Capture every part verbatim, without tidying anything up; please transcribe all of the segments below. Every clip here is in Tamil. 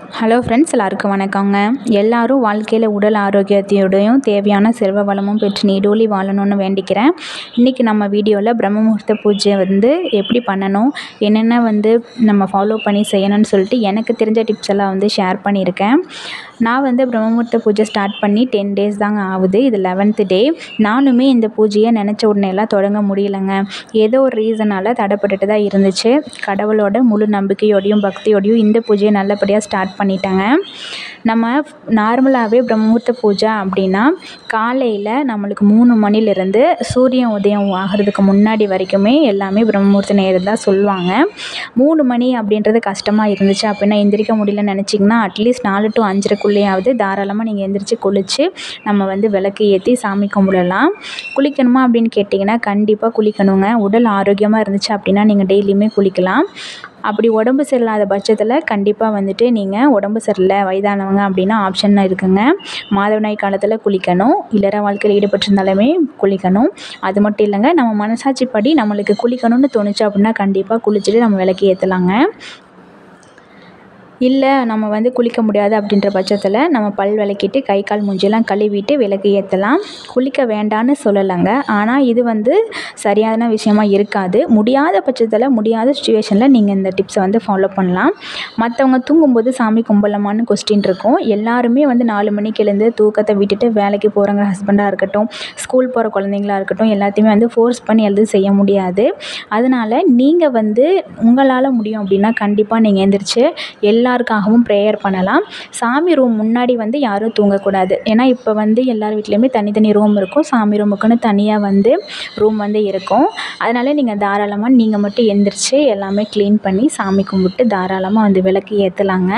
ஹலோ ஃப்ரெண்ட்ஸ், எல்லாருக்கும் வணக்கங்க. எல்லாரும் வாழ்க்கையில் உடல் ஆரோக்கியத்தையோடையும் தேவையான செல்வ வளமும் பெற்று நீடூழி வாழணும்னு வேண்டிக்கிறேன். இன்றைக்கி நம்ம வீடியோவில் பிரம்ம முகூர்த்த பூஜை வந்து எப்படி பண்ணணும், என்னென்ன வந்து நம்ம ஃபாலோ பண்ணி செய்யணும்னு சொல்லிட்டு எனக்கு தெரிஞ்ச டிப்ஸ் எல்லாம் வந்து ஷேர் பண்ணியிருக்கேன். நான் வந்து பிரம்ம முகூர்த்த பூஜை ஸ்டார்ட் பண்ணி டென் டேஸ் தாங்க ஆகுது. இது லெவன்த்து டே. நானுமே இந்த பூஜையை நினச்ச உடனே எல்லாம் தொடங்க முடியலைங்க. ஏதோ ஒரு ரீசனால் தடைப்பட்டுட்டு தான் இருந்துச்சு. கடவுளோட முழு நம்பிக்கையோடையும் பக்தியோடையும் இந்த பூஜையை நல்லபடியாக ஸ்டார்ட் பண்ணிட்டாங்க. நம்ம நார்மலாகவே பிரம்ம முகூர்த்த பூஜை அப்படின்னா காலையில் நம்மளுக்கு மூணு மணிலேருந்து சூரியன் உதயம் ஆகிறதுக்கு முன்னாடி வரைக்குமே எல்லாமே பிரம்ம முகூர்த்த நேரம் தான் சொல்லுவாங்க. மூணு மணி அப்படின்றது கஷ்டமாக இருந்துச்சு அப்படின்னா எந்திரிக்க முடியலன்னு நினச்சிங்கன்னா அட்லீஸ்ட் நாலு டு அஞ்சரைக்குள்ளேயாவது தாராளமாக நீங்கள் எந்திரிச்சு குளித்து நம்ம வந்து விளக்கு ஏற்றி சாமி கும்பிடலாம். குளிக்கணுமா அப்படின்னு கேட்டிங்கன்னா கண்டிப்பாக குளிக்கணுங்க. உடல் ஆரோக்கியமாக இருந்துச்சு அப்படின்னா நீங்கள் டெய்லியுமே குளிக்கலாம். அப்படி உடம்பு சரியில்லாத பட்சத்தில் கண்டிப்பாக வந்துட்டு நீங்கள் உடம்பு சரியில்லை வயதானவங்க அப்படின்னா ஆப்ஷன் இருக்குங்க. மாதவிடாய் காலத்தில் குளிக்கணும், இல்லற வாழ்க்கையில் ஈடுபட்டிருந்தாலுமே குளிக்கணும். அது மட்டும் இல்லைங்க, நம்ம மனசாட்சிப்படி நம்மளுக்கு குளிக்கணும்னு தோணுச்சு அப்படின்னா கண்டிப்பாக குளிச்சுட்டு நம்ம விளக்கு ஏற்றலாங்க. இல்லை நம்ம வந்து குளிக்க முடியாது அப்படின்ற பட்சத்தில் நம்ம பல் விளக்கிட்டு கை கால் மூஞ்சியெல்லாம் கழுவிட்டு விளக்கு ஏற்றலாம். குளிக்க வேண்டான்னு சொல்லலைங்க, ஆனால் இது வந்து சரியான விஷயமா இருக்காது. முடியாத பட்சத்தில் முடியாத சுச்சுவேஷனில் நீங்கள் இந்த டிப்ஸை வந்து ஃபாலோ பண்ணலாம். மற்றவங்க தூங்கும்போது சாமி கும்பலமான்னு கொஸ்டின் இருக்கும். எல்லாருமே வந்து நாலு மணிக்கு எழுந்து தூக்கத்தை விட்டுட்டு வேலைக்கு போகிறவங்க ஹஸ்பண்டாக இருக்கட்டும், ஸ்கூல் போகிற குழந்தைங்களா இருக்கட்டும், எல்லாத்தையுமே வந்து ஃபோர்ஸ் பண்ணி எழுதி செய்ய முடியாது. அதனால் நீங்கள் வந்து உங்களால் முடியும் அப்படின்னா கண்டிப்பாக நீங்கள் எந்திரிச்சு எல்லா எல்லாருக்காகவும் ப்ரேயர் பண்ணலாம். சாமி ரூம் முன்னாடி வந்து யாரும் தூங்கக்கூடாது. ஏன்னா இப்போ வந்து எல்லார் வீட்லேயுமே தனித்தனி ரூம் இருக்கும். சாமி ரூமுக்குன்னு தனியாக வந்து ரூம் வந்து இருக்கும். அதனால் நீங்கள் தாராளமாக நீங்கள் மட்டும் எந்திரிச்சு எல்லாமே க்ளீன் பண்ணி சாமி கும்பிட்டு தாராளமாக வந்து விளக்கு ஏற்றலாங்க.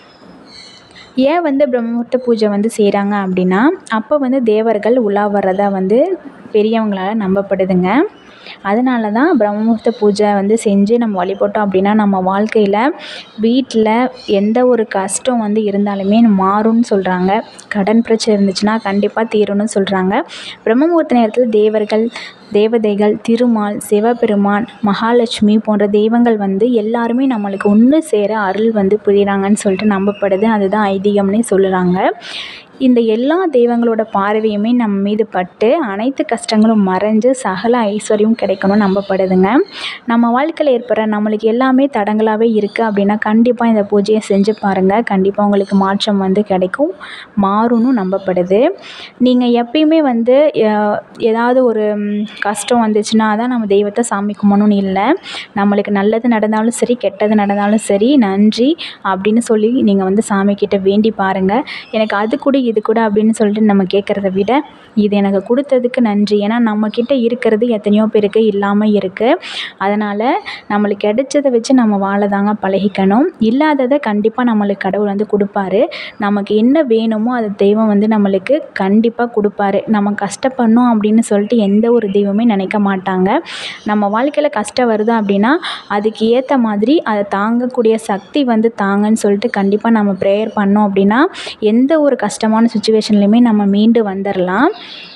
ஏன் வந்து பிரம்ம முகூர்த்த பூஜை வந்து செய்கிறாங்க அப்படின்னா அப்போ வந்து தேவர்கள் உலா வர்றதா வந்து பெரியவங்களால் நம்பப்படுதுங்க. அதனால தான் பிரம்ம முகூர்த்த பூஜை வந்து செஞ்சு நம்ம வழிபட்டோம் அப்படின்னா நம்ம வாழ்க்கையில் வீட்டில் எந்த ஒரு கஷ்டம் வந்து இருந்தாலுமே மாறும்னு சொல்கிறாங்க. கடன் பிரச்சனை இருந்துச்சுன்னா கண்டிப்பாக தீரும்னு சொல்கிறாங்க. பிரம்ம முகூர்த்த நேரத்தில் தேவர்கள், தேவதைகள், திருமால், சிவபெருமான், மகாலட்சுமி போன்ற தெய்வங்கள் வந்து எல்லாருமே நம்மளுக்கு ஒன்று சேர அருள் வந்து புரிகிறாங்கன்னு சொல்லிட்டு நம்பப்படுது. அதுதான் ஐதீகம்னே சொல்லுறாங்க. இந்த எல்லா தெய்வங்களோட பார்வையுமே நம்ம மீது பட்டு அனைத்து கஷ்டங்களும் மறைஞ்சு சகல ஐஸ்வர்யம் கிடைக்கணும்னு நம்பப்படுதுங்க. நம்ம வாழ்க்கையில் ஏற்படுற நம்மளுக்கு எல்லாமே தடங்களாகவே இருக்குது அப்படின்னா கண்டிப்பாக இந்த பூஜையை செஞ்சு பாருங்கள். கண்டிப்பாக உங்களுக்கு மாற்றம் வந்து கிடைக்கும், மாறும்னு நம்பப்படுது. நீங்கள் எப்பயுமே வந்து ஏதாவது ஒரு கஷ்டம் வந்துச்சுன்னா தான் நம்ம தெய்வத்தை சாமி கும்பிடணும்னு இல்லை. நம்மளுக்கு நல்லது நடந்தாலும் சரி கெட்டது நடந்தாலும் சரி நன்றி அப்படின்னு சொல்லி நீங்கள் வந்து சாமிக்கிட்ட வேண்டி பாருங்கள். எனக்கு அது கூட இது கூட அப்படின்னு சொல்லிட்டு நம்ம கேட்குறத விட இது எனக்கு கொடுத்ததுக்கு நன்றி. ஏன்னா நம்மக்கிட்ட இருக்கிறது எத்தனையோ பேருக்கு இல்லாமல் இருக்குது. அதனால் நம்மளுக்கு கிடைச்சதை வச்சு நம்ம வாழ தாங்க பழகிக்கணும். இல்லாததை கண்டிப்பாக நம்மளுக்கு கடவுள் வந்து கொடுப்பாரு. நமக்கு என்ன வேணுமோ அதை தெய்வம் வந்து நம்மளுக்கு கண்டிப்பாக கொடுப்பாரு. நம்ம கஷ்டப்படணும் அப்படின்னு சொல்லிட்டு எந்த ஒரு தெய்வமே நினைக்க மாட்டாங்க. நம்ம வாழ்க்கையில் கஷ்டம் வருது அப்படின்னா அதுக்கு ஏற்ற மாதிரி அதை தாங்கக்கூடிய சக்தி வந்து தாங்கன்னு சொல்லிட்டு கண்டிப்பாக நம்ம ப்ரேயர் பண்ணோம் அப்படின்னா எந்த ஒரு கஷ்டமான சுச்சுவேஷன்லையுமே நம்ம மீண்டு வந்துடலாம்.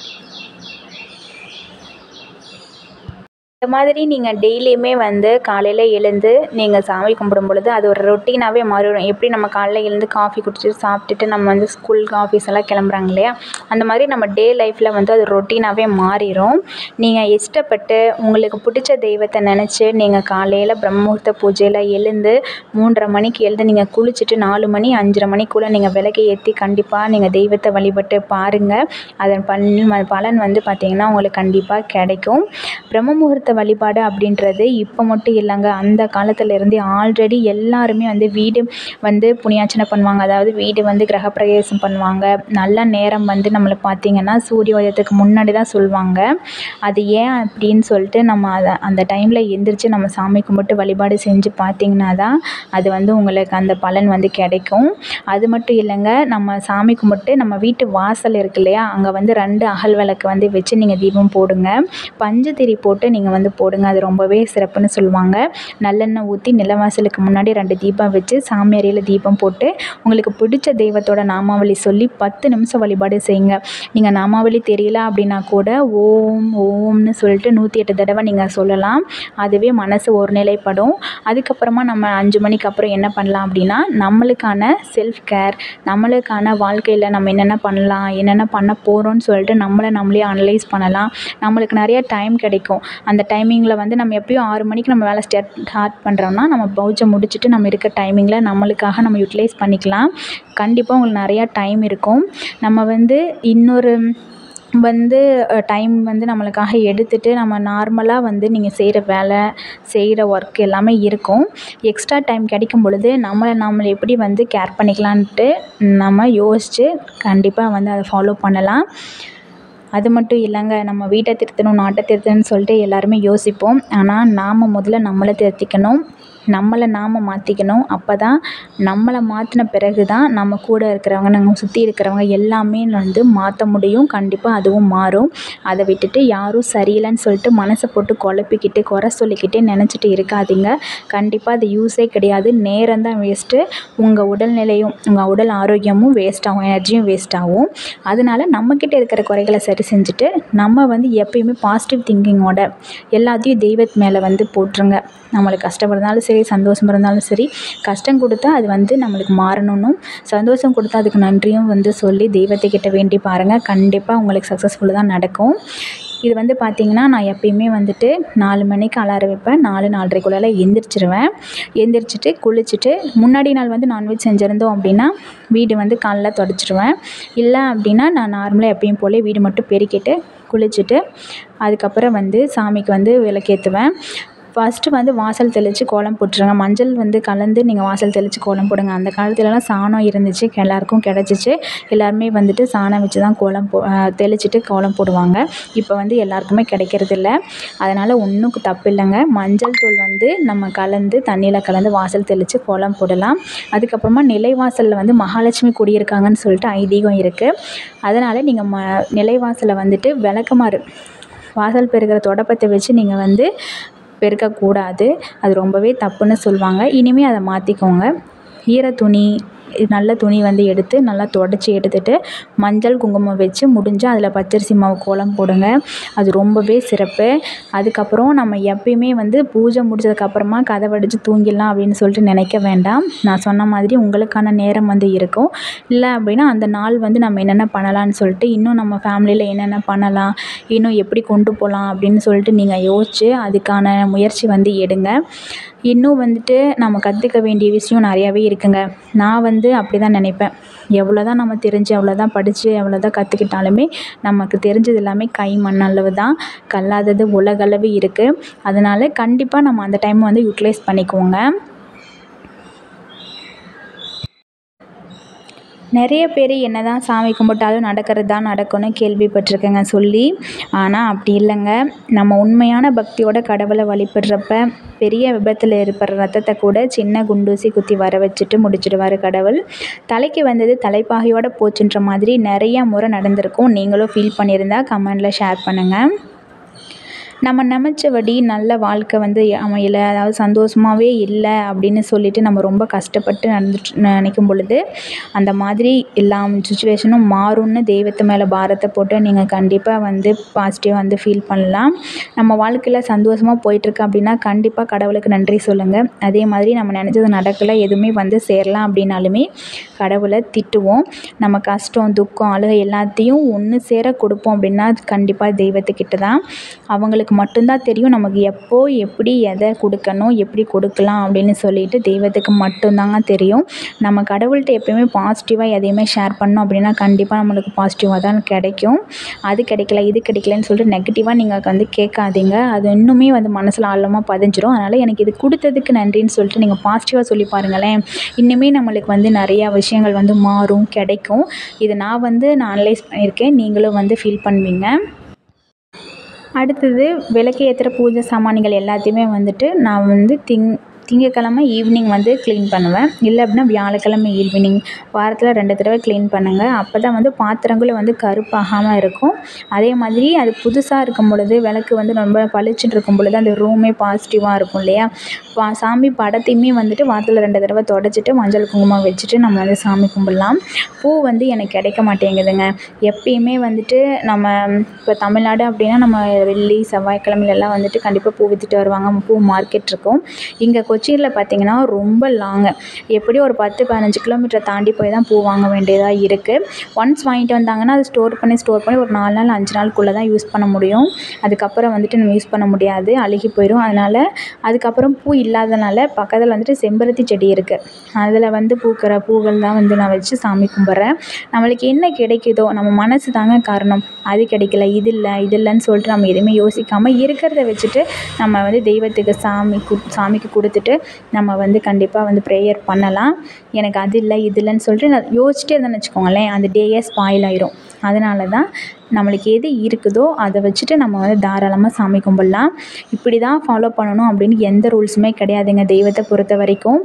இந்த மாதிரி நீங்கள் டெய்லியுமே வந்து காலையில் எழுந்து நீங்கள் சாமி கும்பிடும் பொழுது அது ஒரு ரொட்டீனாகவே மாறிடும். எப்படி நம்ம காலையில் எழுந்து காஃபி குடிச்சிட்டு சாப்பிட்டுட்டு நம்ம வந்து ஸ்கூலுக்கு ஆஃபீஸ் எல்லாம் கிளம்புறாங்க இல்லையா, அந்த மாதிரி நம்ம டே லைஃப்பில் வந்து அது ரொட்டீனாகவே மாறிடும். நீங்கள் இஷ்டப்பட்டு உங்களுக்கு பிடிச்ச தெய்வத்தை நினச்சி நீங்கள் காலையில் பிரம்ம முகூர்த்த பூஜையில் எழுந்து மூன்றரை மணிக்கு எழுந்து நீங்கள் குளிச்சுட்டு நாலு மணி அஞ்சரை மணிக்குள்ளே நீங்கள் விளக்கை ஏற்றி கண்டிப்பாக நீங்கள் தெய்வத்தை வழிபட்டு பாருங்கள். அதன் பலன் பலன் வந்து பார்த்திங்கன்னா உங்களுக்கு கண்டிப்பாக கிடைக்கும். பிரம்ம முகூர்த்த வழிபாடு அப்படின்றது இப்போ மட்டும் இல்லைங்க, அந்த காலத்திலேருந்தே ஆல்ரெடி எல்லாருமே வந்து வீடு வந்து புண்ணியார்ச்சனை பண்ணுவாங்க. அதாவது வீடு வந்து கிரகப்பிரவேசம் பண்ணுவாங்க. நல்ல நேரம் வந்து நம்மளுக்கு பார்த்திங்கன்னா சூரிய உதயத்துக்கு முன்னாடி தான் சொல்லுவாங்க. அது ஏன் அப்படின்னு சொல்லிட்டு நம்ம அதை அந்த டைமில் எந்திரிச்சு நம்ம சாமி கும்பிட்டு வழிபாடு செஞ்சு பார்த்திங்கன்னா தான் அது வந்து உங்களுக்கு அந்த பலன் வந்து கிடைக்கும். அது மட்டும் இல்லைங்க, நம்ம சாமி கும்பிட்டு நம்ம வீட்டு வாசல் இருக்கு இல்லையா, அங்கே வந்து ரெண்டு அகல் விளக்கு வந்து வச்சு நீங்கள் தீபம் போடுங்க. பஞ்சு திரி போட்டு நீங்கள் வந்து வந்து போடுங்க. அது ரொம்பவே சிறப்புன்னு சொல்லுவாங்க. நல்லெண்ணெய் ஊற்றி நிலவாசலுக்கு முன்னாடி ரெண்டு தீபம் வச்சு சாமி அறையில் தீபம் போட்டு உங்களுக்கு பிடிச்ச தெய்வத்தோட நாமாவளி சொல்லி பத்து நிமிஷம் வழிபாடு செய்யுங்க. நீங்கள் நாமாவளி தெரியல அப்படின்னா கூட ஓம் ஓம்னு சொல்லிட்டு நூற்றி எட்டு தடவை நீங்கள் சொல்லலாம். அதுவே மனசு ஒரு நிலைப்படும். அதுக்கப்புறமா நம்ம அஞ்சு மணிக்கு அப்புறம் என்ன பண்ணலாம் அப்படின்னா, நம்மளுக்கான செல்ஃப் கேர், நம்மளுக்கான வாழ்க்கையில் நம்ம என்னென்ன பண்ணலாம், என்னென்ன பண்ண போகிறோம்னு சொல்லிட்டு நம்மளை நம்மளே அனலைஸ் பண்ணலாம். நம்மளுக்கு நிறைய டைம் கிடைக்கும். அந்த டைமிங்கில் வந்து நம்ம எப்பயும் ஆறு மணிக்கு நம்ம வேலை ஸ்டார்ட் ஸ்டார்ட் பண்ணுறோம்னா, நம்ம பூஜை முடிச்சுட்டு நம்ம இருக்க டைமிங்கில் நம்மளுக்காக நம்ம யூட்டிலைஸ் பண்ணிக்கலாம். கண்டிப்பாக உங்களுக்கு நிறையா டைம் இருக்கும். நம்ம வந்து இன்னொரு வந்து டைம் வந்து நம்மளுக்காக எடுத்துகிட்டு நம்ம நார்மலாக வந்து நீங்கள் செய்கிற வேலை, செய்கிற ஒர்க் எல்லாமே இருக்கும். எக்ஸ்ட்ரா டைம் கிடைக்கும் பொழுது நம்மளை நம்மளை எப்படி வந்து கேர் பண்ணிக்கலான்ட்டு நம்ம யோசித்து கண்டிப்பாக வந்து அதை ஃபாலோ பண்ணலாம். அது மட்டும் இல்லைங்க, நம்ம வீட்டை திருத்தணும், நாட்டை திருத்தணும்னு சொல்லிட்டு எல்லாருமே யோசிப்போம். ஆனால் நாம் முதல்ல நம்மளை திருத்திக்கணும், நம்மளை நாம் மாற்றிக்கணும். அப்போ தான் நம்மளை மாற்றின பிறகு தான் நம்ம கூட இருக்கிறவங்க, நம்ம சுற்றி இருக்கிறவங்க எல்லாமே வந்து மாற்ற முடியும். கண்டிப்பாக அதுவும் மாறும். அதை விட்டுட்டு யாரும் சரியில்லைன்னு சொல்லிட்டு மனசை போட்டு குழப்பிக்கிட்டு குறை சொல்லிக்கிட்டே நினச்சிட்டு இருக்காதீங்க. கண்டிப்பாக அது யூஸே கிடையாது. நேரம் தான் வேஸ்ட்டு. உங்கள் உடல்நிலையும் உங்கள் உடல் ஆரோக்கியமும் வேஸ்ட் ஆகும், எனர்ஜியும் வேஸ்ட் ஆகும். அதனால நம்மக்கிட்ட இருக்கிற குறைகளை சரி செஞ்சுட்டு நம்ம வந்து எப்பயுமே பாசிட்டிவ் திங்கிங்கோட எல்லாத்தையும் தெய்வத்து மேலே வந்து போட்டுருங்க. நம்மளுக்கு கஷ்டம் இருந்தாலும் சரி, சந்தோஷம் இருந்தாலும் சரி, கஷ்டம் கொடுத்தா அது வந்து நம்மளுக்கு மாறணும்னும், சந்தோஷம் கொடுத்தா அதுக்கு நன்றியும் வந்து சொல்லி தெய்வத்துக்கிட்ட வேண்டி பாருங்கள். கண்டிப்பாக உங்களுக்கு சக்ஸஸ்ஃபுல்லாக தான் நடக்கும். இது வந்து பார்த்திங்கன்னா, நான் எப்பயுமே வந்துட்டு நாலு மணிக்கு அலாரம் வைப்பேன். நாலு நாலரைக்குள்ளால எந்திரிச்சிருவேன். எந்திரிச்சிட்டு குளிச்சுட்டு முன்னாடி நாள் வந்து நான்வெஜ் செஞ்சுருந்தோம் அப்படின்னா வீடு வந்து காலைல துடைச்சிருவேன். இல்லை அப்படின்னா நான் நார்மலாக எப்பயும் போல வீடு மட்டும் பெருக்கிட்டு குளிச்சுட்டு அதுக்கப்புறம் வந்து சாமிக்கு வந்து விளக்கேற்றுவேன். ஃபஸ்ட்டு வந்து வாசல் தெளித்து கோலம் போட்டுருங்க. மஞ்சள் வந்து கலந்து நீங்கள் வாசல் தெளித்து கோலம் போடுங்க. அந்த காலத்துலலாம் சாணம் இருந்துச்சு, எல்லாருக்கும் கிடச்சிச்சு. எல்லாருமே வந்துட்டு சாணம் வச்சு தான் கோலம் போ தெளிச்சுட்டு கோலம் போடுவாங்க. இப்போ வந்து எல்லாருக்குமே கிடைக்கிறதில்ல. அதனால் ஒன்றும் தப்பு இல்லைங்க. மஞ்சள் தூள் வந்து நம்ம கலந்து தண்ணியில் கலந்து வாசல் தெளித்து கோலம் போடலாம். அதுக்கப்புறமா நிலைவாசலில் வந்து மகாலட்சுமி குடியிருக்காங்கன்னு சொல்லிட்டு ஐதீகம் இருக்குது. அதனால் நீங்கள் ம நிலைவாசலில் வந்துட்டு விளக்கமாறு வாசல் பெருக்கிற தொடப்பத்தை வச்சு நீங்கள் வந்து பெருக்கக்கூடாது. அது ரொம்பவே தப்புன்னு சொல்லுவாங்க. இனிமேல் அதை மாற்றிக்கோங்க. ஈர துணி, நல்ல துணி வந்து எடுத்து நல்லா துடைச்சி எடுத்துகிட்டு மஞ்சள் குங்குமம் வச்சு முடிஞ்சால் அதில் பச்சரிசி மாவு கோலம் போடுங்க. அது ரொம்பவே சிறப்பு. அதுக்கப்புறம் நம்ம எப்பயுமே வந்து பூஜை முடிச்சதுக்கப்புறமா கதவை அடித்து தூங்கிடலாம் அப்படின்னு சொல்லிட்டு நினைக்க வேண்டாம். நான் சொன்ன மாதிரி உங்களுக்கான நேரம் வந்து இருக்கும். இல்லை அப்படின்னா அந்த நாள் வந்து நம்ம என்னென்ன பண்ணலான்னு சொல்லிட்டு இன்னும் நம்ம ஃபேமிலியில் என்னென்ன பண்ணலாம், இன்னும் எப்படி கொண்டு போகலாம் அப்படின்னு சொல்லிட்டு நீங்கள் யோசித்து அதுக்கான முயற்சி வந்து எடுங்க. இன்னும் வந்துட்டு நம்ம கற்றுக்க வேண்டிய விஷயம் நிறையாவே இருக்குங்க. நான் வந்து அப்படி தான் நினைப்பேன். எவ்வளோ தான் நம்ம தெரிஞ்சு எவ்வளோ தான் படித்து எவ்வளோ தான் கற்றுக்கிட்டாலுமே நமக்கு தெரிஞ்சது எல்லாமே கை மண்ணளவு தான், கல்லாதது உலகளவு இருக்குது. அதனால் கண்டிப்பாக நம்ம அந்த டைம் வந்து யூட்டிலைஸ் பண்ணிக்குவோங்க. நிறைய பேர் என்ன தான் சாமி கும்பிட்டாலும் நடக்கிறது தான் நடக்கும்னு கேள்விப்பட்டிருக்கேங்க சொல்லி. ஆனால் அப்படி இல்லைங்க. நம்ம உண்மையான பக்தியோட கடவுளை வழிபடுறப்ப பெரிய விபத்தில் ஏற்படுற ரத்தத்தை கூட சின்ன குண்டூசி குத்தி வர வச்சுட்டு முடிச்சிடுவார் கடவுள். தலைக்கு வந்தது தலைப்பாகையோடு போச்சுன்ற மாதிரி நிறைய முறை நடந்திருக்கும். நீங்களும் ஃபீல் பண்ணியிருந்தா கமெண்டில் ஷேர் பண்ணுங்கள். நம்ம நினச்சபடி நல்ல வாழ்க்கை வந்து அமையலை, அதாவது சந்தோஷமாகவே இல்லை அப்படின்னு சொல்லிட்டு நம்ம ரொம்ப கஷ்டப்பட்டு நடந்துட்டு நினைக்கும் பொழுது அந்த மாதிரி எல்லா சுச்சுவேஷனும் மாறும்னு தெய்வத்து மேலே பாரத்தை போட்டு நீங்கள் கண்டிப்பாக வந்து பாசிட்டிவாக வந்து ஃபீல் பண்ணலாம். நம்ம வாழ்க்கையில் சந்தோஷமாக போயிட்டுருக்கு அப்படின்னா கண்டிப்பாக கடவுளுக்கு நன்றி சொல்லுங்கள். அதே மாதிரி நம்ம நினச்சது நடக்கலை, எதுவுமே வந்து சேரலாம் அப்படின்னாலுமே கடவுளை திட்டுவோம். நம்ம கஷ்டம், துக்கம், அழுகை எல்லாத்தையும் ஒன்று சேர கொடுப்போம் அப்படின்னா கண்டிப்பாக தெய்வத்துக்கிட்ட தான். அவங்களுக்கு மட்டும்தான் தெரியும் நமக்கு எப்போ எப்படி எதை கொடுக்கணும், எப்படி கொடுக்கலாம் அப்படின்னு சொல்லிட்டு தெய்வத்துக்கு மட்டும்தாங்க தெரியும். நம்ம கடவுள்கிட்ட எப்பயுமே பாசிட்டிவாக எதையுமே ஷேர் பண்ணோம் அப்படின்னா கண்டிப்பாக நம்மளுக்கு பாசிட்டிவாக தான் கிடைக்கும். அது கிடைக்கல இது கிடைக்கலன்னு சொல்லிட்டு நெகட்டிவாக நீங்கள் வந்து கேட்காதீங்க. அது இன்னுமே வந்து மனசில் ஆழமாக பதிஞ்சிரும். அதனால் எனக்கு இது கொடுத்ததுக்கு நன்றின்னு சொல்லிட்டு நீங்கள் பாசிட்டிவாக சொல்லி பாருங்களேன். இன்னுமே நம்மளுக்கு வந்து நிறையா விஷயங்கள் வந்து மாறும், கிடைக்கும். இதை நான் வந்து நான் அனலைஸ் பண்ணியிருக்கேன். நீங்களும் வந்து ஃபீல் பண்ணுவீங்க. அடுத்தது விளக்கு ஏற்றுற பூஜை சாமான்கள் எல்லாத்தையுமே வந்துட்டு நான் வந்து திங் திங்கக்கிழமை ஈவினிங் வந்து க்ளீன் பண்ணுவேன். இல்லை அப்படின்னா வியாழக்கிழமை ஈவினிங், வாரத்தில் ரெண்டு தடவை க்ளீன் பண்ணுங்க. அப்போ தான் வந்து பாத்திரங்களும் வந்து கருப்பாகாமல் இருக்கும். அதே மாதிரி அது புதுசாக இருக்கும் பொழுது, விளக்கு வந்து ரொம்ப பளிச்சுட்டு இருக்கும் பொழுது அந்த ரூமே பாசிட்டிவாக இருக்கும் இல்லையா? பா சாமி படத்தையுமே வந்துட்டு வாரத்தில் ரெண்டு தடவை தொடச்சிட்டு மஞ்சள் குங்குமம் வச்சுட்டு நம்ம வந்து சாமி கும்பிடலாம். பூ வந்து எனக்கு கிடைக்க மாட்டேங்குதுங்க. எப்பயுமே வந்துட்டு நம்ம இப்போ தமிழ்நாடு அப்படின்னா நம்ம வெள்ளி செவ்வாய்க்கிழமையிலலாம் வந்துட்டு கண்டிப்பாக பூ விற்றுட்டு வருவாங்க. பூ மார்க்கெட் இருக்கும். இங்கே கொச்சியில் பார்த்திங்கன்னா ரொம்ப லாங்கு, எப்படியும் ஒரு பத்து பதினஞ்சு கிலோமீட்டரை தாண்டி போய் தான் பூ வாங்க வேண்டியதாக இருக்குது. ஒன்ஸ் வாங்கிட்டு வந்தாங்கன்னா அது ஸ்டோர் பண்ணி ஸ்டோர் பண்ணி ஒரு நாலு நாள் அஞ்சு நாளுக்குள்ளே தான் யூஸ் பண்ண முடியும். அதுக்கப்புறம் வந்துட்டு நம்ம யூஸ் பண்ண முடியாது, அழுகி போயிடும். அதனால் அதுக்கப்புறம் பூ இல்லாதனால பக்கத்தில் வந்துட்டு செம்பருத்தி செடி இருக்குது. அதில் வந்து பூக்கிற பூக்கள் தான் வந்து நான் வச்சு சாமி கும்பிட்றேன். நம்மளுக்கு என்ன கிடைக்குதோ, நம்ம மனசு தாங்க காரணம். அது கிடைக்கல, இது இல்லை இது இல்லைன்னு சொல்லிட்டு நம்ம எதுவுமே யோசிக்காமல் இருக்கிறத வச்சுட்டு நம்ம வந்து தெய்வத்துக்கு சாமி கு சாமிக்கு கொடுத்துட்டு நம்ம வந்து கண்டிப்பாக வந்து ப்ரேயர் பண்ணலாம். எனக்கு அது இல்லை இது இல்லைன்னு சொல்லிட்டு நான் யோசிச்சிட்டே இருந்தேன்னு வச்சுக்கோங்களேன், அந்த டேயே ஸ்பாயில் ஆயிரும். அதனால தான் நம்மளுக்கு எது இருக்குதோ அதை வச்சுட்டு நம்ம வந்து தாராளமாக சாமி கும்பிடலாம். இப்படி தான் ஃபாலோ பண்ணணும் அப்படின்னு எந்த ரூல்ஸுமே கிடையாதுங்க தெய்வத்தை பொறுத்த வரைக்கும்.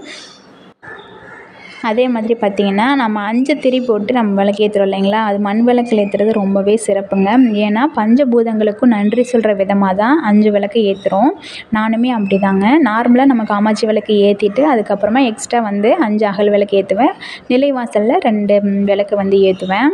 அதே மாதிரி பார்த்திங்கன்னா நம்ம அஞ்சு திரி போட்டு நம்ம விளக்கு ஏற்றுறோம் இல்லைங்களா? அது மண் விளக்கில் ஏற்றுறது ரொம்பவே சிறப்புங்க. ஏன்னா பஞ்சபூதங்களுக்கும் நன்றி சொல்கிற விதமாக தான் அஞ்சு விளக்கு ஏற்றுறோம். நானுமே அப்படி தாங்க. நார்மலாக நம்ம காமாட்சி விளக்கு ஏற்றிட்டு அதுக்கப்புறமா எக்ஸ்ட்ரா வந்து அஞ்சு அகல் விளக்கு ஏற்றுவேன். நிலைவாசலில் ரெண்டு விளக்கு வந்து ஏற்றுவேன்.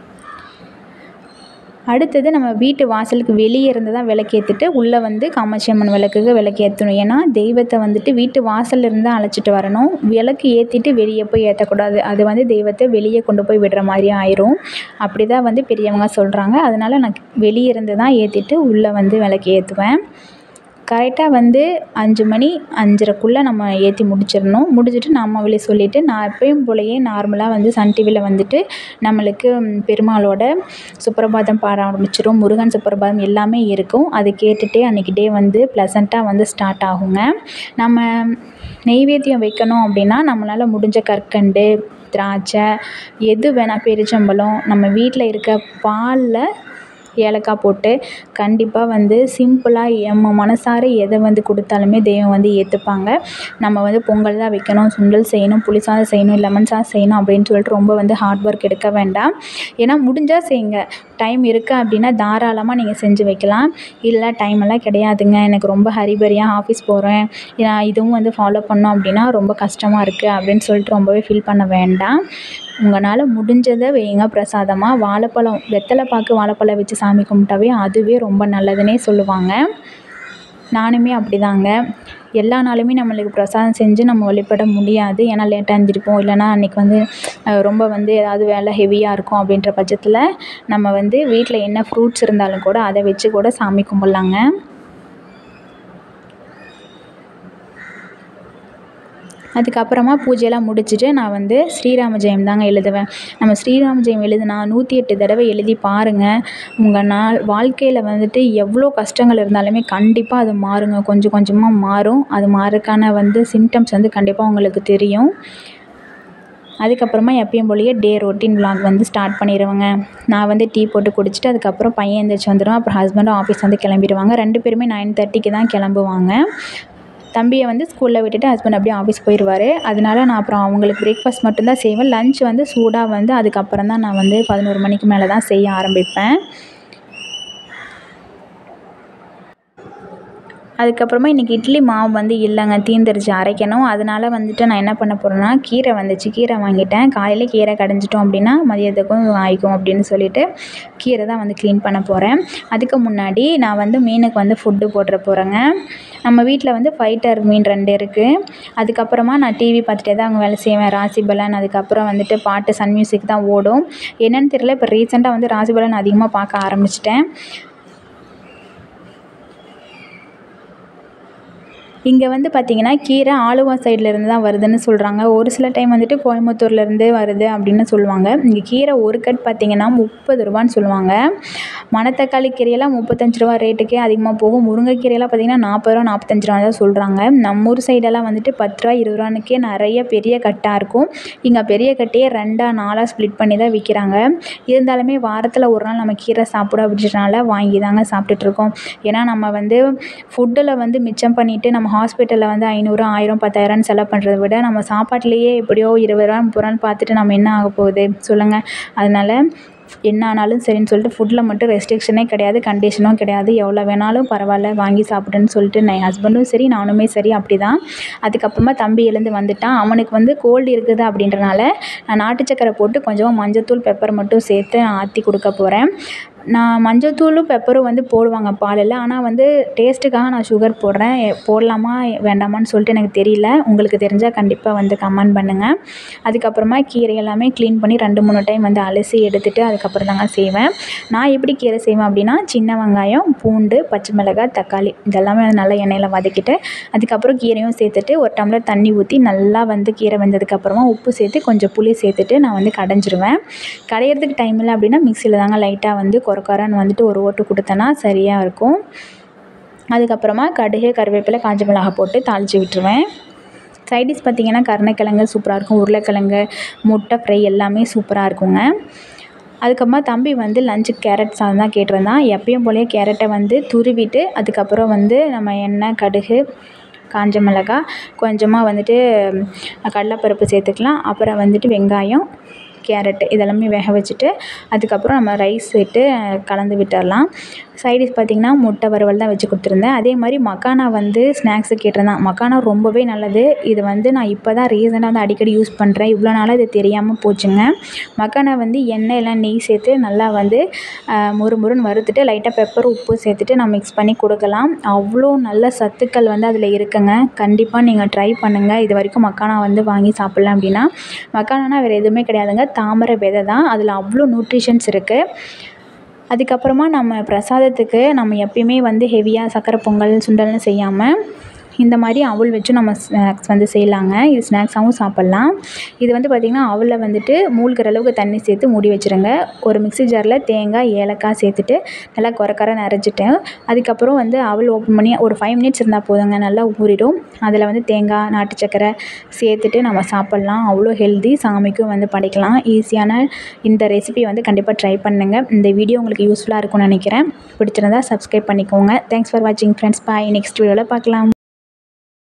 அடுத்தது நம்ம வீட்டு வாசலுக்கு வெளியே இருந்து தான் விளக்கேற்றிட்டு உள்ளே வந்து காமாட்சி அம்மன் விளக்குக்கு விளக்கு ஏற்றணும். ஏன்னா தெய்வத்தை வந்துட்டு வீட்டு வாசலில் இருந்து தான் அழைச்சிட்டு வரணும். விளக்கு ஏற்றிட்டு வெளியே போய் ஏற்றக்கூடாது. அது வந்து தெய்வத்தை வெளியே கொண்டு போய் விடுற மாதிரி ஆயிரும். அப்படி தான் வந்து பெரியவங்க சொல்கிறாங்க. அதனால் நான் வெளியே இருந்து தான் ஏற்றிட்டு உள்ளே வந்து விளக்கு ஏற்றுவேன். கரெக்டாக வந்து அஞ்சு மணி அஞ்சரைக்குள்ளே நம்ம ஏற்றி முடிச்சிடணும். முடிச்சுட்டு நாமாவளி சொல்லிவிட்டு நான் எப்பயும் போலயே நார்மலாக வந்து சன் டிவியில் வந்துட்டு நம்மளுக்கு பெருமாளோட சுப்ரபாதம் பாட ஆரம்பிச்சிடும். முருகன் சுப்ரபாதம் எல்லாமே இருக்கும். அது கேட்டுகிட்டே அன்றைக்கி டே வந்து ப்ளசண்ட்டாக வந்து ஸ்டார்ட் ஆகுங்க. நம்ம நெய்வேத்தியம் வைக்கணும் அப்படின்னா நம்மளால் முடிஞ்ச கற்கண்டு, திராட்சை, எது வேணால், பேரிச்சம்பழம், நம்ம வீட்டில் இருக்க பாலில் ஏலக்காய் போட்டு கண்டிப்பாக வந்து சிம்பிளாக நம்ம மனசார எதை வந்து கொடுத்தாலுமே தெய்வம் வந்து ஏற்றுப்பாங்க. நம்ம வந்து பொங்கல் தான் வைக்கணும், சுண்டல் செய்யணும், புளி சாதம் செய்யணும், லெமன் சாதம் செய்யணும் அப்படின்னு சொல்லிட்டு ரொம்ப வந்து ஹார்ட் ஒர்க் எடுக்க வேண்டாம். ஏன்னா முடிஞ்சால் செய்யுங்க. டைம் இருக்குது அப்படின்னா தாராளமாக நீங்கள் செஞ்சு வைக்கலாம். இல்லை டைம் எல்லாம் கிடையாதுங்க, எனக்கு ரொம்ப ஹரிபரியாக ஆஃபீஸ் போகிறேன், இதுவும் வந்து ஃபாலோ பண்ணோம் அப்படின்னா ரொம்ப கஷ்டமாக இருக்குது அப்படின்னு சொல்லிட்டு ரொம்பவே ஃபீல் பண்ண வேண்டாம். உங்களால் முடிஞ்சதை வைங்க பிரசாதமாக. வாழைப்பழம், வெத்தலை பாக்கு வாழைப்பழம் வச்சு சாமி கும்பிட்டாவே அதுவே ரொம்ப நல்லதுன்னே சொல்லுவாங்க. நானுமே அப்படி தாங்க. எல்லா நாளுமே நம்மளுக்கு பிரசாதம் செஞ்சு நம்ம வழிபட முடியாது. ஏன்னா லேட்டாக எழுந்திரிப்போம், இல்லைனா அன்றைக்கி வந்து ரொம்ப வந்து ஏதாவது வேலை ஹெவியாக இருக்கும். அப்படின்ற பட்சத்தில் நம்ம வந்து வீட்டில் என்ன ஃப்ரூட்ஸ் இருந்தாலும் கூட அதை வச்சு கூட சாமி கும்பிட்லாங்க. அதுக்கப்புறமா பூஜையெல்லாம் முடிச்சுட்டு நான் வந்து ஸ்ரீராம ஜெயம் தாங்க எழுதுவேன். நம்ம ஸ்ரீராம ஜெயம் எழுதுனா நூற்றி எட்டு தடவை எழுதி பாருங்கள். உங்கள் நாள் வாழ்க்கையில் வந்துட்டு எவ்வளோ கஷ்டங்கள் இருந்தாலுமே கண்டிப்பாக அது மாறுங்க. கொஞ்சம் கொஞ்சமாக மாறும். அது மாறக்கான வந்து சிம்டம்ஸ் வந்து கண்டிப்பாக உங்களுக்கு தெரியும். அதுக்கப்புறமா எப்பயும் போலயே டே ரொட்டீன் விலாக் வந்து ஸ்டார்ட் பண்ணிடுவேங்க. நான் வந்து டீ போட்டு குடிச்சிட்டு அதுக்கப்புறம் பையன் எழுந்திரிச்சு வந்துடுவான். அப்புறம் ஹஸ்பண்டும் ஆஃபீஸ் வந்து கிளம்பிடுவாங்க. ரெண்டு பேருமே நைன் தேர்ட்டிக்கு தான் கிளம்புவாங்க. தம்பியை வந்து ஸ்கூலில் விட்டுட்டு ஹஸ்பண்ட் அப்படியே ஆஃபீஸ் போயிடுவார். அதனால நான் அப்புறம் அவங்களுக்கு பிரேக்ஃபாஸ்ட் மட்டும்தான் செய்வேன். லஞ்ச் வந்து சூடாக வந்து அதுக்கப்புறம் தான் நான் வந்து பதினோரு மணிக்கு மேலே தான் செய்ய ஆரம்பிப்பேன். அதுக்கப்புறமா இன்றைக்கி இட்லி மாவு வந்து இல்லைங்க, தீந்துருச்சு, அரைக்கணும். அதனால் வந்துட்டு நான் என்ன பண்ண போகிறேன்னா கீரை வந்துச்சு, கீரை வாங்கிட்டேன். காலையில் கீரை கடைஞ்சிட்டோம் அப்படின்னா மதியத்துக்கும் ஆயிக்கும் அப்படின்னு சொல்லிட்டு கீரை தான் வந்து க்ளீன் பண்ண போகிறேன். அதுக்கு முன்னாடி நான் வந்து மீனுக்கு வந்து ஃபுட்டு போட்டுற போகிறேங்க. நம்ம வீட்டில் வந்து ஃபைட்டர் மீன் ரெண்டு இருக்குது. அதுக்கப்புறமா நான் டிவி பார்த்துட்டே தான் அங்கே வேலை செய்வேன். ராசிபலன், அதுக்கப்புறம் வந்துட்டு பாட்டு சன் மியூசிக் தான் ஓடும். என்னென்னு தெரியல, இப்போ ரீசெண்டாக வந்து ராசிபலன் அதிகமாக பார்க்க ஆரம்பிச்சிட்டேன். இங்கே வந்து பார்த்திங்கன்னா கீரை ஆலுவா சைட்லேருந்து தான் வருதுன்னு சொல்கிறாங்க. ஒரு சில டைம் வந்துட்டு கோயம்புத்தூர்லேருந்து வருது அப்படின்னு சொல்லுவாங்க. இங்கே கீரை ஒரு கட் பார்த்திங்கன்னா முப்பது ரூபான்னு சொல்லுவாங்க. மணத்தக்காளி கீரையெல்லாம் முப்பத்தஞ்சு ரூபா ரேட்டுக்கே அதிகமாக போகும். முருங்கைக்கீரையெல்லாம் பார்த்திங்கன்னா நாற்பது ரூபா நாற்பத்தஞ்சு ரூபா தான் சொல்கிறாங்க. நம்ம ஊர் சைடெல்லாம் வந்துட்டு பத்து ரூபா இருபது ரூபானுக்கே நிறைய பெரிய கட்டாக இருக்கும். இங்கே பெரிய கட்டையே ரெண்டாக நாலாக ஸ்ப்ளிட் பண்ணி தான் விற்கிறாங்க. இருந்தாலுமே வாரத்தில் ஒரு நாள் நம்ம கீரை சாப்பிட அப்படின்றனால வாங்கி தாங்க சாப்பிட்டுட்ருக்கோம். ஏன்னா நம்ம வந்து ஃபுட்டில் வந்து மிச்சம் பண்ணிவிட்டு நம்ம ஹாஸ்பிட்டலில் வந்து ஐநூறு ஆயிரம் பத்தாயிரம்னு செலவு பண்ணுறத விட நம்ம சாப்பாட்டிலேயே எப்படியோ இருபது ரூபா முப்பது ரூபான்னு பார்த்துட்டு நம்ம என்ன ஆக போகுது சொல்லுங்கள். அதனால் என்ன ஆனாலும் சரின்னு சொல்லிட்டு ஃபுட்டில் மட்டும் ரெஸ்ட்ரிக்ஷனே கிடையாது, கண்டிஷனும் கிடையாது. எவ்வளோ வேணாலும் பரவாயில்ல வாங்கி சாப்பிடுன்னு சொல்லிட்டு என் ஹஸ்பண்டும் சரி நானுமே சரி அப்படி தான். அதுக்கப்புறமா தம்பி எழுந்து வந்துட்டான். அவனுக்கு வந்து கோல்டு இருக்குது அப்படின்றனால நான் நாட்டு சக்கரை போட்டு கொஞ்சமாக மஞ்சத்தூள் பெப்பர் மட்டும் சேர்த்து நான் ஆற்றி கொடுக்க போகிறேன். நான் மஞ்சத்தூளும் பெப்பரும் வந்து போடுவாங்க பாலில், ஆனால் வந்து டேஸ்ட்டுக்காக நான் சுகர் போடுறேன். போடலாமா வேண்டாமான்னு சொல்லிட்டு எனக்கு தெரியல. உங்களுக்கு தெரிஞ்சால் கண்டிப்பாக வந்து கமெண்ட் பண்ணுங்கள். அதுக்கப்புறமா கீரை எல்லாமே க்ளீன் பண்ணி ரெண்டு மூணு டைம் வந்து அலசி எடுத்துகிட்டு அதுக்கப்புறம் தாங்க செய்வேன். நான் எப்படி கீரை செய்வேன் அப்படின்னா, சின்ன வெங்காயம், பூண்டு, பச்சை மிளகாய், தக்காளி இதெல்லாமே வந்து நல்லா எண்ணெயில் வதக்கிட்டு அதுக்கப்புறம் கீரையும் சேர்த்துட்டு ஒரு டம்ளர் தண்ணி ஊற்றி நல்லா வந்து கீரை வெந்ததுக்கப்புறமா உப்பு சேர்த்து கொஞ்சம் புளி சேர்த்துட்டு நான் வந்து கடைஞ்சிருவேன். கடையிறதுக்கு டைம் இல்லை அப்படின்னா மிக்சியில் தாங்க லைட்டாக வந்து கொரக்கொரன்னு வந்துட்டு ஒரு ஓட்டு கொடுத்தேன்னா சரியாக இருக்கும். அதுக்கப்புறமா கடுகு, கருவேப்பிலை, காஞ்ச மிளகாய் போட்டு தாளித்து விட்டுருவேன். சைடிஷ் பார்த்திங்கன்னா கருணைக்கிழங்கு சூப்பராக இருக்கும், உருளைக்கிழங்கு, முட்டை ஃப்ரை எல்லாமே சூப்பராக இருக்குங்க. அதுக்கப்புறமா தம்பி வந்து லஞ்சுக்கு கேரட் சாதம் தான் கேட்டிருந்தான். எப்பயும் போலயே கேரட்டை வந்து துருவிட்டு அதுக்கப்புறம் வந்து நம்ம எண்ணெய், கடுகு, காஞ்ச மிளகாய், கொஞ்சமாக வந்துட்டு கடலைப்பருப்பு சேர்த்துக்கலாம். அப்புறம் வந்துட்டு வெங்காயம், கேரட்டு இதெல்லாமே வேக வச்சுட்டு அதுக்கப்புறம் நம்ம ரைஸ் சேர்த்து கலந்து விட்டுடலாம். சைடிஷ் பார்த்திங்கன்னா முட்டை வறுவல் தான் வச்சு கொடுத்துருந்தேன். அதே மாதிரி மக்கானா வந்து ஸ்நாக்ஸு கேட்டிருந்தான். மக்கானா ரொம்பவே நல்லது. இது வந்து நான் இப்போ தான் ரீசெண்டாக வந்து அடிக்கடி யூஸ் பண்ணுறேன். இவ்வளோ நாளாக இது தெரியாமல் போச்சுங்க. மக்கானா வந்து எண்ணெயெல்லாம் நெய் சேர்த்து நல்லா வந்து முறு முறுன்னு வறுத்துட்டு லைட்டாக பெப்பர் உப்பு சேர்த்துட்டு நான் மிக்ஸ் பண்ணி கொடுக்கலாம். அவ்வளோ நல்ல சத்துக்கள் வந்து அதில் இருக்குங்க. கண்டிப்பாக நீங்கள் ட்ரை பண்ணுங்கள். இது வரைக்கும் மக்கானா வந்து வாங்கி சாப்பிட்லாம் அப்படின்னா. மக்கானானா வேறு எதுவுமே கிடையாதுங்க, தாமரை விதை தான். அதில் அவ்வளோ நியூட்ரிஷன்ஸ் இருக்குது. அதுக்கப்புறமா நம்ம பிரசாதத்துக்கு நம்ம எப்பயுமே வந்து ஹெவியாக சக்கரை பொங்கல் சுண்டல்னு செய்யாமல் இந்த மாதிரி அவல் வச்சு நம்ம ஸ்நாக்ஸ் வந்து செய்யலாங்க. இது ஸ்நாக்ஸாகவும் சாப்பிட்லாம். இது வந்து பார்த்திங்கன்னா அவலில் வந்துட்டு மூழ்கிற அளவுக்கு தண்ணி சேர்த்து மூடி வச்சுருங்க. ஒரு மிக்ஸி ஜாரில் தேங்காய், ஏலக்காய் சேர்த்துட்டு நல்லா கொரக்கரை நரைச்சிட்டேன். அதுக்கப்புறம் வந்து அவல் ஓப்பன் பண்ணி ஒரு ஃபைவ் மினிட்ஸ் இருந்தால் போதுங்க, நல்லா ஊறிடும். அதில் வந்து தேங்காய், நாட்டு சக்கரை சேர்த்துட்டு நம்ம சாப்பிட்லாம். அவ்வளோ ஹெல்தி, சாமிக்கும் வந்து படைக்கலாம். ஈஸியான இந்த ரெசிபி வந்து கண்டிப்பாக ட்ரை பண்ணுங்கள். இந்த வீடியோ உங்களுக்கு யூஸ்ஃபுல்லாக இருக்கும்னு நினைக்கிறேன். பிடிச்சிருந்தா சப்ஸ்கிரைப் பண்ணிக்கோங்க. தேங்க்ஸ் ஃபார் வாட்சிங் ஃப்ரெண்ட்ஸ். பாய். நெக்ஸ்ட் வீடியோவில் பார்க்கலாம்.